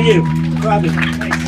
you? Grab it. Thanks.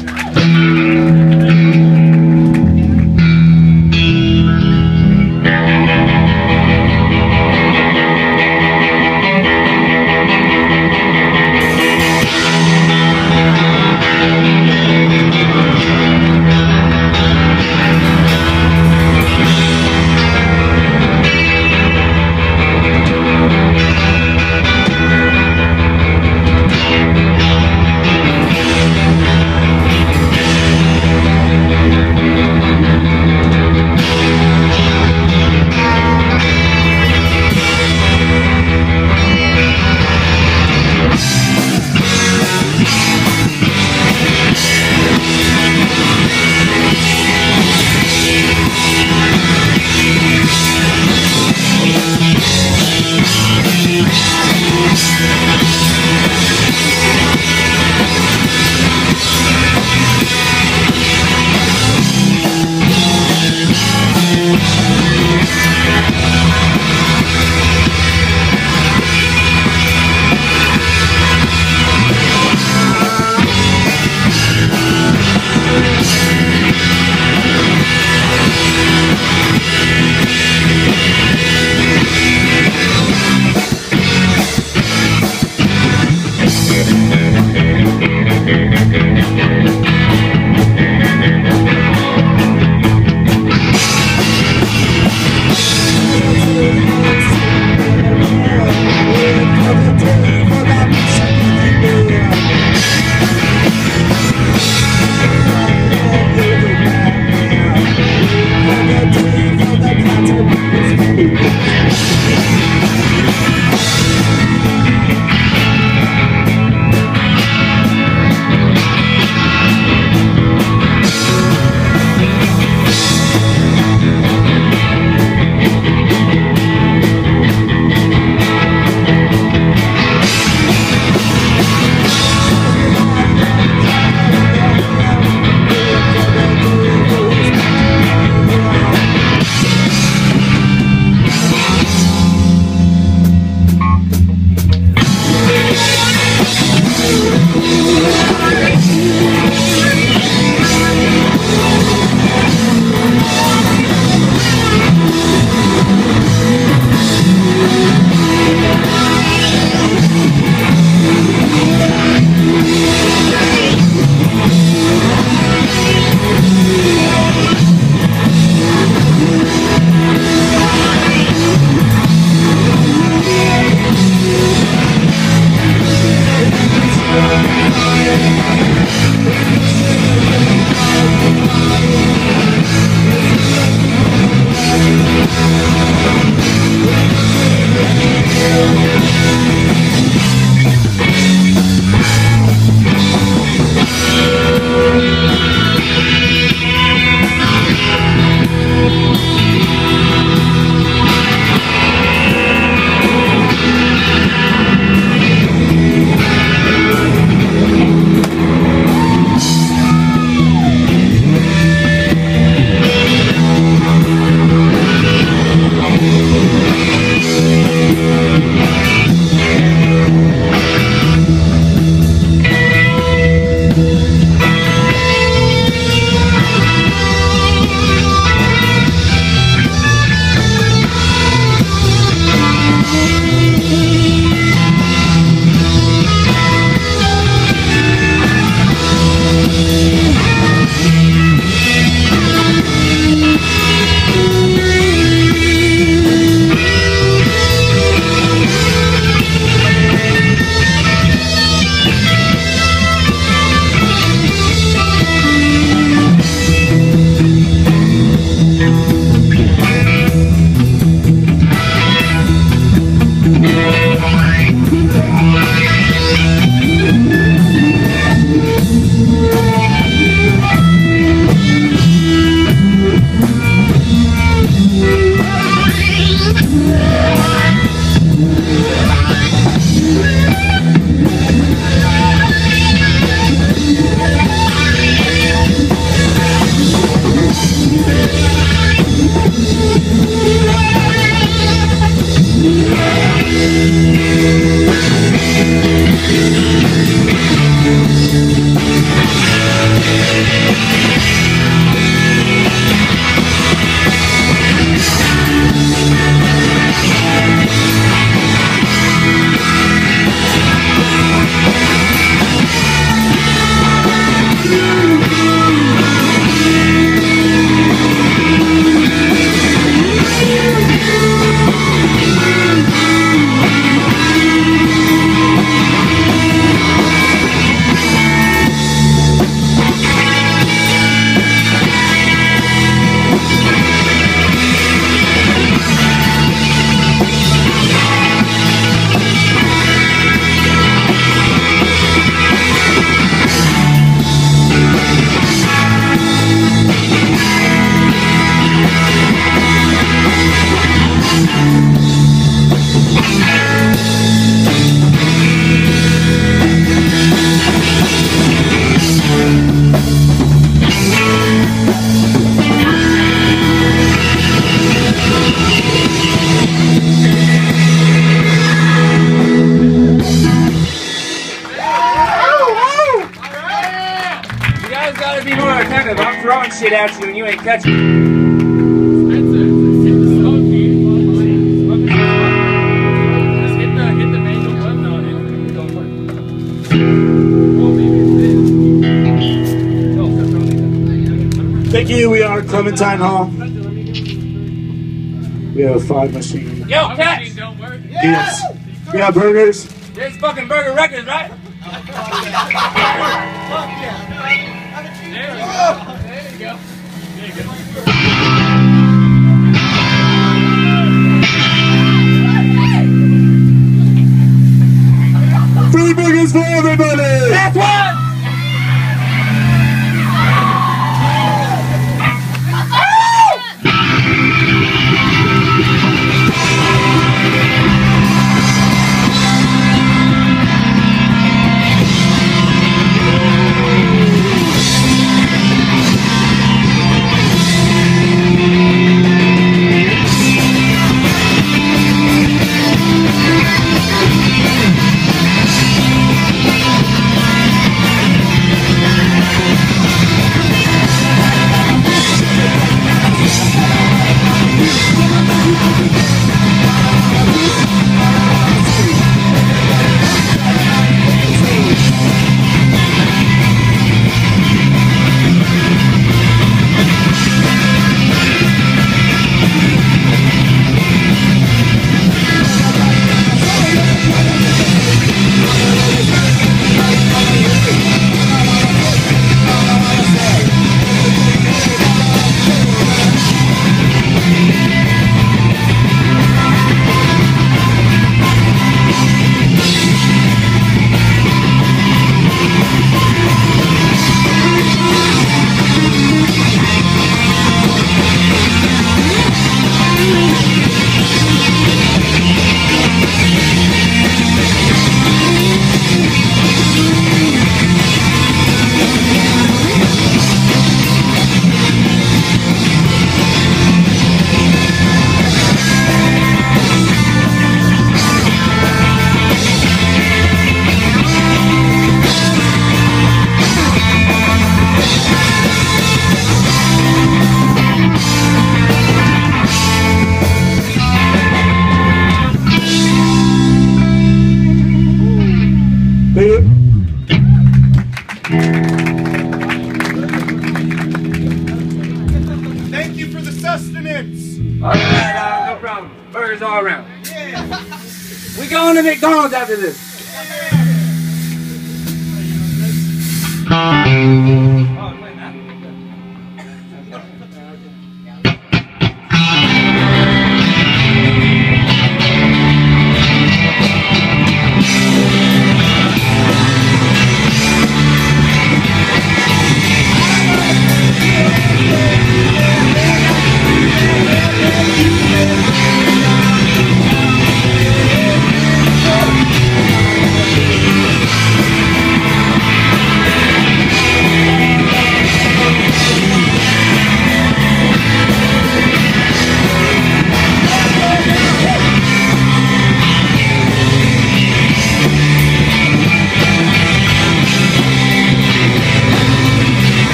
shit at you and you ain't catching it. Hit the manual button on it. It don't work. Oh, maybe it is. Thank you. We are at Clementine Hall. We have 5 machines. Yo, Cash! Yes. We have burgers. There's fucking Burger Records, right? There you go. Free burgers for everybody! That's one! Thank you for the sustenance. Alright, no problem. Burgers all around. Yeah. We going to McDonald's after this.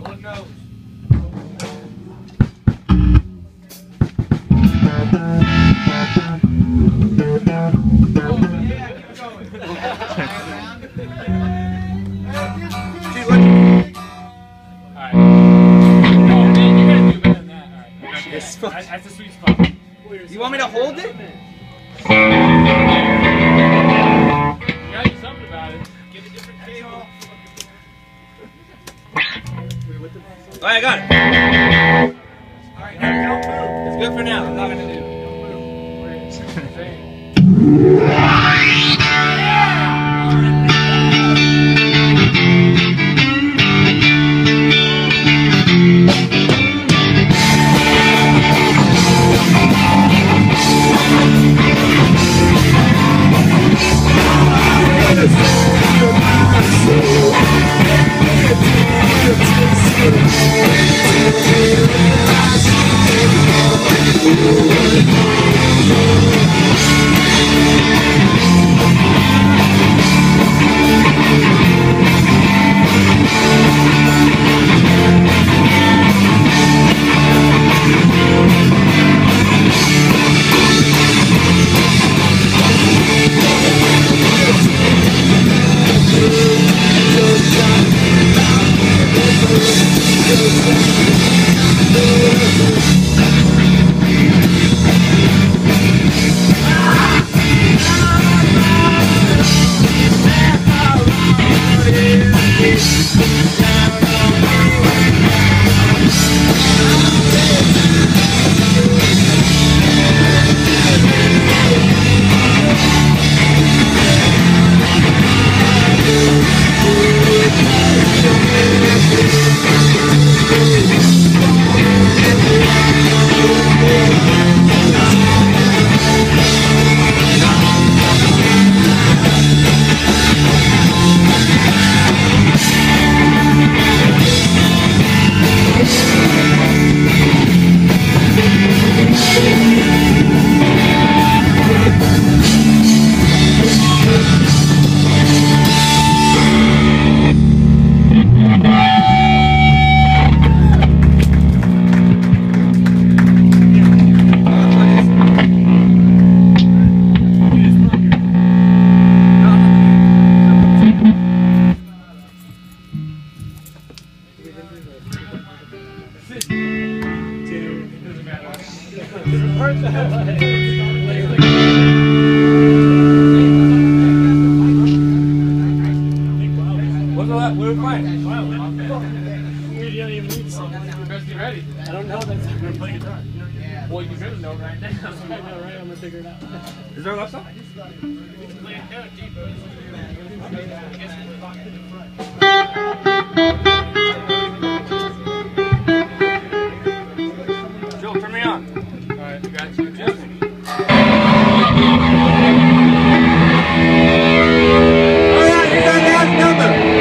Lord knows. That's a sweet spot. You want me to hold it? You gotta do something about it. Get a different cable. Alright, I got it. Alright, now don't move. It's good for now. I'm not gonna do it. We're fine. Wow. We don't even need something. Best be ready. I don't know that I'm going to play guitar. Well, you better know right now. I know, right? I'm going to figure it out. Is there a left side? Joe, turn me on. Alright, we got you. Just. Alright, here's our last number.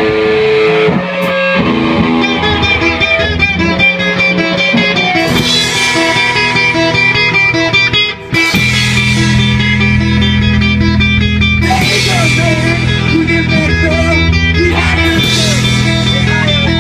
You give me a girl, you have to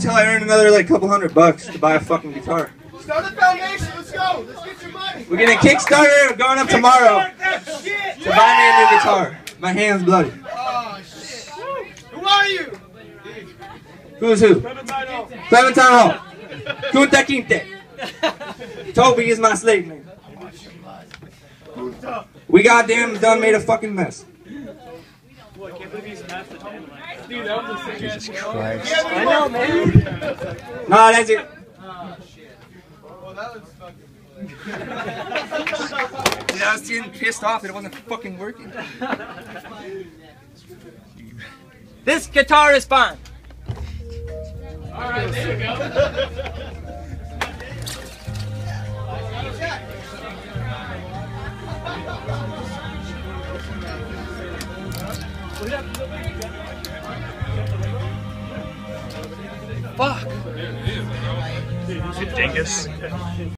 until I earn another like couple $100 to buy a fucking guitar. Start the foundation. Let's go. Let's get your money. We're getting Kickstarter going up tomorrow to buy me a new guitar. My hand's bloody. Oh, shit. Who are you? Who's who? Clementine Hall. Kunta Kinte. Toby is my slave name. We goddamn done made a fucking mess. Boy, I can't believe he's half the time. Dude, that was a sick Jesus ass Christ. I know, man. Nah, that's it. Oh, shit. Well, that looks fucking Dude, I was getting pissed off that it wasn't fucking working. This guitar is fine. Alright, there we go. Fuck. Dingus.